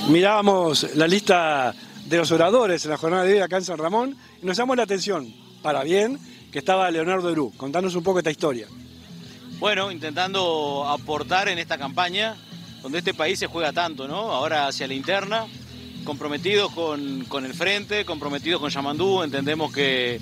Mirábamos la lista de los oradores en la jornada de hoy acá en San Ramón y nos llamó la atención, para bien, que estaba Leonardo Erú. Contanos un poco esta historia. Bueno, intentando aportar en esta campaña donde este país se juega tanto, ¿no? Ahora hacia la interna, comprometidos con el frente, comprometidos con Yamandú. Entendemos que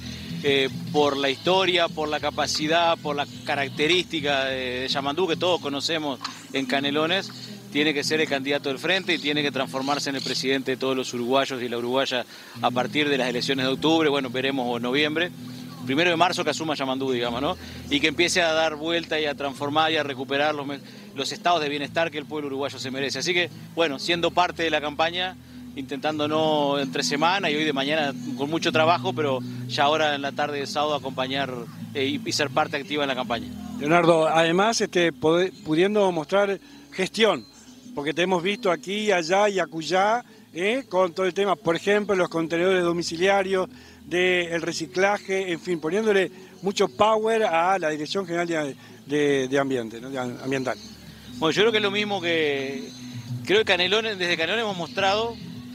por la historia, por la capacidad, por la característica de Yamandú que todos conocemos en Canelones, tiene que ser el candidato del frente y tiene que transformarse en el presidente de todos los uruguayos y la uruguaya a partir de las elecciones de octubre, bueno, veremos en noviembre. 1 de marzo que asuma Yamandú, digamos, ¿no? Y que empiece a dar vuelta y a transformar y a recuperar los estados de bienestar que el pueblo uruguayo se merece. Así que, bueno, siendo parte de la campaña, intentando no entre semana y hoy de mañana con mucho trabajo, pero ya ahora en la tarde de sábado acompañar y ser parte activa en la campaña. Leonardo, además pudiendo mostrar gestión, porque te hemos visto aquí, allá y acullá, con todo el tema, por ejemplo, los contenedores domiciliarios, del reciclaje, en fin, poniéndole mucho power a la Dirección General de Ambiente, ¿no? Ambiental. Bueno, yo creo que es lo mismo que... Creo que Canelones, desde Canelones hemos mostrado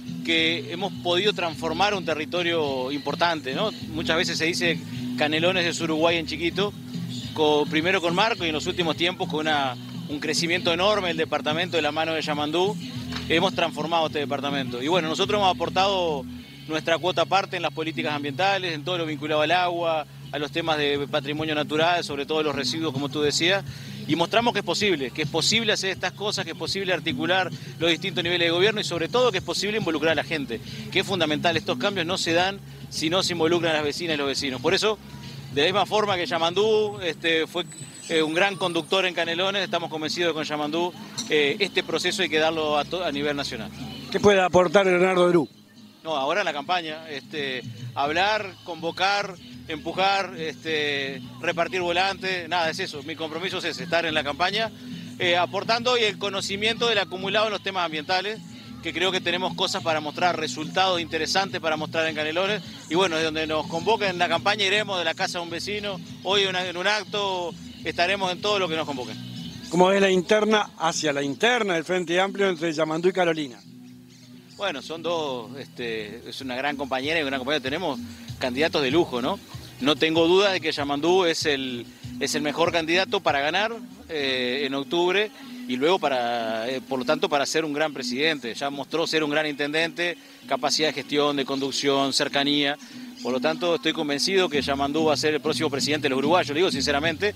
que hemos podido transformar un territorio importante, ¿no? Muchas veces se dice Canelones es Uruguay en chiquito, primero con Marco y en los últimos tiempos con un crecimiento enorme del departamento de la mano de Yamandú. Hemos transformado este departamento. Y bueno, nosotros hemos aportado nuestra cuota aparte en las políticas ambientales, en todo lo vinculado al agua, a los temas de patrimonio natural, sobre todo los residuos, como tú decías, y mostramos que es posible hacer estas cosas, que es posible articular los distintos niveles de gobierno y sobre todo que es posible involucrar a la gente, que es fundamental. Estos cambios no se dan si no se involucran las vecinas y los vecinos. Por eso, de la misma forma que Yamandú fue un gran conductor en Canelones, estamos convencidos de que con Yamandú este proceso hay que darlo a nivel nacional. ¿Qué puede aportar Leonardo Erú? No, ahora en la campaña, hablar, convocar, empujar, repartir volantes, nada, es eso. Mi compromiso es ese, estar en la campaña, aportando y el conocimiento del acumulado en los temas ambientales, que creo que tenemos cosas para mostrar, resultados interesantes para mostrar en Canelones. Y bueno, de donde nos convoquen en la campaña iremos de la casa de un vecino, hoy en un acto estaremos en todo lo que nos convoquen. ¿Cómo es la interna hacia la interna del Frente Amplio entre Yamandú y Carolina? Bueno, son dos, es una gran compañera y una gran compañera. Tenemos candidatos de lujo, ¿no? No tengo duda de que Yamandú es el mejor candidato para ganar en octubre y luego por lo tanto para ser un gran presidente. Ya mostró ser un gran intendente, capacidad de gestión, de conducción, cercanía. Por lo tanto, estoy convencido que Yamandú va a ser el próximo presidente de los uruguayos, lo digo sinceramente.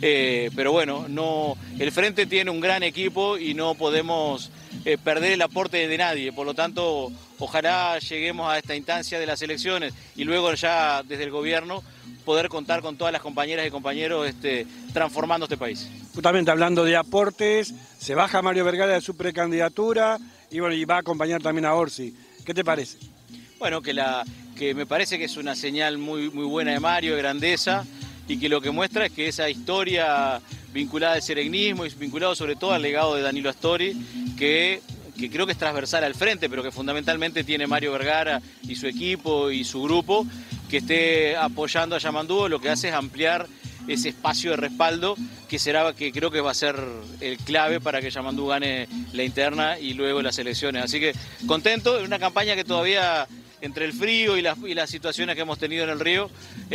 Pero bueno, el Frente tiene un gran equipo y no podemos perder el aporte de nadie. Por lo tanto, ojalá lleguemos a esta instancia de las elecciones y luego ya desde el gobierno poder contar con todas las compañeras y compañeros transformando este país. Justamente hablando de aportes, se baja Mario Vergara de su precandidatura y bueno, y va a acompañar también a Orsi. ¿Qué te parece? Bueno, que me parece que es una señal muy buena de Mario, de grandeza, y que lo que muestra es que esa historia vinculada al seregnismo y vinculado sobre todo al legado de Danilo Astori, que creo que es transversal al frente, pero que fundamentalmente tiene Mario Vergara y su equipo y su grupo, que esté apoyando a Yamandú, lo que hace es ampliar ese espacio de respaldo que creo que va a ser el clave para que Yamandú gane la interna y luego las elecciones. Así que contento, en una campaña que todavía entre el frío y las situaciones que hemos tenido en el río,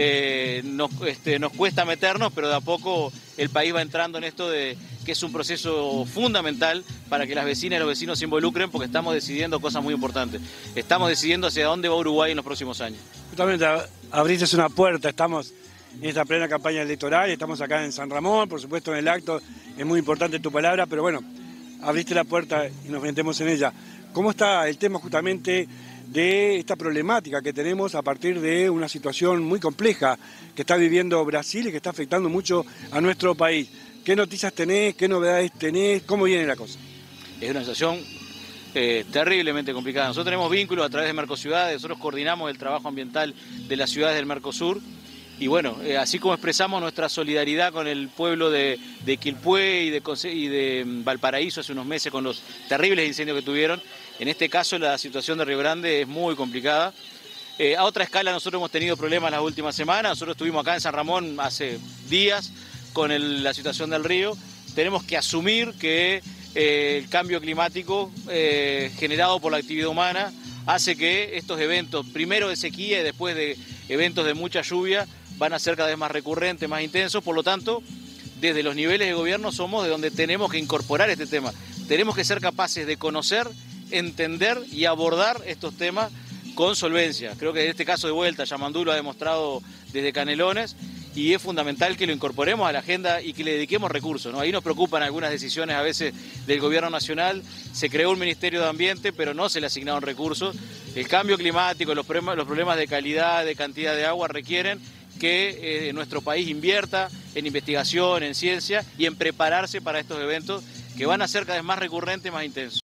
nos cuesta meternos, pero de a poco el país va entrando en esto de que es un proceso fundamental para que las vecinas y los vecinos se involucren, porque estamos decidiendo cosas muy importantes. Estamos decidiendo hacia dónde va Uruguay en los próximos años. Justamente abriste una puerta, estamos en esta plena campaña electoral, estamos acá en San Ramón, por supuesto en el acto, es muy importante tu palabra, pero bueno, abriste la puerta y nos metemos en ella. ¿Cómo está el tema justamente de esta problemática que tenemos a partir de una situación muy compleja que está viviendo Brasil y que está afectando mucho a nuestro país? ¿Qué noticias tenés? ¿Qué novedades tenés? ¿Cómo viene la cosa? Es una situación terriblemente complicada. Nosotros tenemos vínculos a través de Mercociudades, nosotros coordinamos el trabajo ambiental de las ciudades del Mercosur y bueno, así como expresamos nuestra solidaridad con el pueblo de Quilpué y de Valparaíso hace unos meses con los terribles incendios que tuvieron, en este caso la situación de Río Grande es muy complicada. A otra escala nosotros hemos tenido problemas las últimas semanas, nosotros estuvimos acá en San Ramón hace días con la situación del río. Tenemos que asumir que el cambio climático generado por la actividad humana hace que estos eventos, primero de sequía y después de eventos de mucha lluvia, van a ser cada vez más recurrentes, más intensos. Por lo tanto, desde los niveles de gobierno somos de donde tenemos que incorporar este tema. Tenemos que ser capaces de conocer, entender y abordar estos temas con solvencia. Creo que en este caso de vuelta, Yamandú lo ha demostrado desde Canelones, y es fundamental que lo incorporemos a la agenda y que le dediquemos recursos, ¿no? Ahí nos preocupan algunas decisiones a veces del gobierno nacional. Se creó un Ministerio de Ambiente, pero no se le asignaron recursos. El cambio climático, los problemas de calidad, de cantidad de agua requieren que nuestro país invierta en investigación, en ciencia y en prepararse para estos eventos que van a ser cada vez más recurrentes, más intensos.